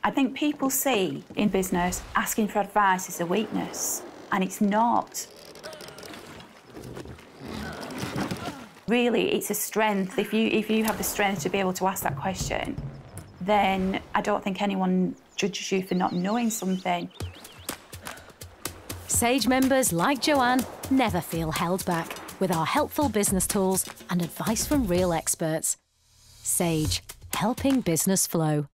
I think people see in business asking for advice as a weakness, and it's not. Really, it's a strength. If you have the strength to be able to ask that question, then I don't think anyone judges you for not knowing something. Sage members like Joanne never feel held back with our helpful business tools and advice from real experts. Sage, helping business flow.